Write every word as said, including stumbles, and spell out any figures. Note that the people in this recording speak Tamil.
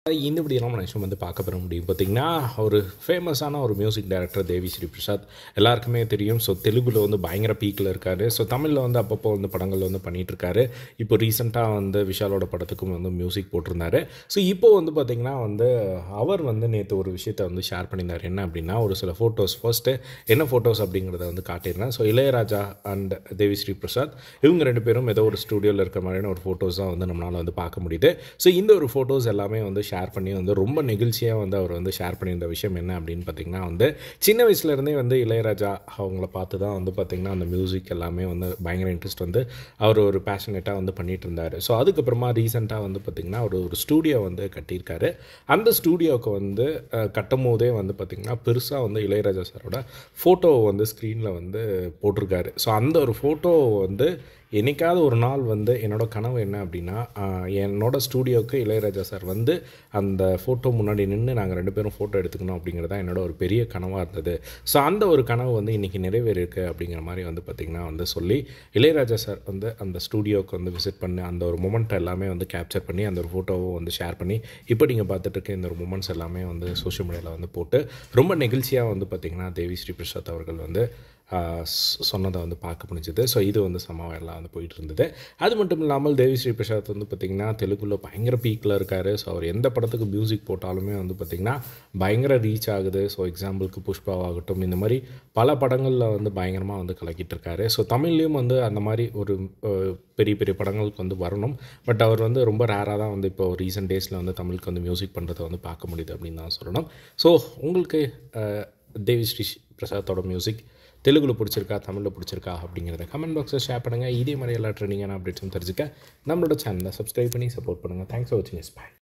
இந்த இப்படி நம்ம நிமிஷம் வந்து பார்க்க பெற முடியும் பார்த்திங்கன்னா, ஒரு ஃபேமஸான ஒரு மியூசிக் டைரக்டர் தேவி ஸ்ரீ பிரசாத் எல்லாருக்குமே தெரியும். ஸோ தெலுங்குல வந்து பயங்கர பீக்கில் இருக்கார். ஸோ தமிழில் வந்து அப்பப்போ வந்து படங்கள் வந்து பண்ணிகிட்ருக்காரு. இப்போ ரீசெண்டாக வந்து விஷாலோட படத்துக்கும் வந்து மியூசிக் போட்டிருந்தாரு. ஸோ இப்போது வந்து பார்த்திங்கன்னா வந்து அவர் வந்து நேற்று ஒரு விஷயத்தை வந்து ஷேர் பண்ணியிருந்தார். என்ன அப்படின்னா, ஒரு சில ஃபோட்டோஸ் ஃபர்ஸ்ட்டு என்ன ஃபோட்டோஸ் அப்படிங்கிறத வந்து காட்டியிருந்தேன். ஸோ இளையராஜா அண்ட் தேவி ஸ்ரீ பிரசாத் இவங்க ரெண்டு பேரும் ஏதோ ஒரு ஸ்டூடியோவில் இருக்க மாதிரியான ஒரு ஃபோட்டோஸ் தான் வந்து நம்மளால் வந்து பார்க்க முடியுது. ஸோ இந்த ஒரு ஃபோட்டோஸ் எல்லாமே வந்து ஷேர் பண்ணி வந்து ரொம்ப நெகிழ்ச்சியாக வந்து அவர் வந்து ஷேர் பண்ணியிருந்த விஷயம் என்ன அப்படின்னு பார்த்திங்கன்னா வந்து, சின்ன வயசுலேருந்தே வந்து இளையராஜா அவங்கள பார்த்து தான் வந்து பார்த்திங்கன்னா அந்த மியூசிக் எல்லாமே வந்து பயங்கர இன்ட்ரெஸ்ட் வந்து அவர் ஒரு பேஷனேட்டாக வந்து பண்ணிகிட்டு இருந்தார். ஸோ அதுக்கப்புறமா ரீசெண்டாக வந்து பார்த்திங்கன்னா ஒரு ஒரு ஸ்டூடியோ வந்து கட்டியிருக்காரு. அந்த ஸ்டூடியோவுக்கு வந்து கட்டும் போதே வந்து பார்த்திங்கன்னா பெருசாக வந்து இளையராஜா சாரோட ஃபோட்டோவை வந்து ஸ்க்ரீனில் வந்து போட்டிருக்காரு. ஸோ அந்த ஒரு ஃபோட்டோ வந்து என்னைக்காவது ஒரு நாள் வந்து என்னோடய கனவு என்ன அப்படின்னா, என்னோடய ஸ்டூடியோவுக்கு இளையராஜா சார் வந்து அந்த ஃபோட்டோ முன்னாடி நின்று நாங்கள் ரெண்டு பேரும் ஃபோட்டோ எடுத்துக்கணும் அப்படிங்கிறது தான் என்னோட ஒரு பெரிய கனவாக இருந்தது. ஸோ அந்த ஒரு கனவு வந்து இன்றைக்கி நிறைவேறிருக்கு அப்படிங்கிற மாதிரி வந்து பார்த்திங்கன்னா வந்து சொல்லி, இளையராஜா சார் வந்து அந்த ஸ்டூடியோவுக்கு வந்து விசிட் பண்ணி அந்த ஒரு மொமெண்ட் எல்லாமே வந்து கேப்சர் பண்ணி அந்த ஒரு ஃபோட்டோவை வந்து ஷேர் பண்ணி இப்போ நீங்கள் பார்த்துட்டு இருக்க இந்த ஒரு மூமெண்ட்ஸ் எல்லாமே வந்து சோஷியல் மீடியாவில் வந்து போட்டு ரொம்ப நெகிழ்ச்சியாக வந்து பார்த்திங்கன்னா தேவி ஸ்ரீ பிரசாத் அவர்கள் வந்து சொன்னதை வந்து பார்க்க முடிஞ்சது. ஸோ இது வந்து சமாவை எல்லாம் வந்து போயிட்டு இருந்தது. அது மட்டும் இல்லாமல் தேவி ஸ்ரீ பிரசாத் வந்து பார்த்திங்கன்னா தெலுங்குல பயங்கர பீக்கில் இருக்கார். ஸோ அவர் எந்த படத்துக்கு மியூசிக் போட்டாலுமே வந்து பார்த்திங்கன்னா பயங்கர ரீச் ஆகுது. ஸோ எக்ஸாம்பிளுக்கு புஷ்பாவாகட்டும், இந்த மாதிரி பல படங்களில் வந்து பயங்கரமாக வந்து கலக்கிட்டு இருக்காரு. ஸோ தமிழ்லேயும் வந்து அந்த மாதிரி ஒரு பெரிய பெரிய படங்களுக்கு வந்து வரணும். பட் அவர் வந்து ரொம்ப ரேராக தான் வந்து இப்போ ரீசெண்ட் டேஸில் வந்து தமிழுக்கு வந்து மியூசிக் பண்ணுறதை வந்து பார்க்க முடியுது அப்படின்னு தான் சொல்லணும். ஸோ உங்களுக்கு தேவி ஸ்ரீ பிரசாத்தோட மியூசிக் தெலுங்குல பிடிச்சிருக்கா, தமிழில் பிடிச்சிருக்கா அப்படிங்கிறத கமெண்ட் பாக்ஸில் ஷேர் பண்ணுங்கள். இதே மாதிரி எல்லா ட்ரெண்டிங்கான அப்டேட்ஸும் தெரிஞ்சுக்க நம்மளோட சேனலை சப்ஸ்கிரைப் பண்ணி சப்போர்ட் பண்ணுங்கள். தேங்க்ஸ் ஃபார் வாட்சிங். எஸ் பாய்.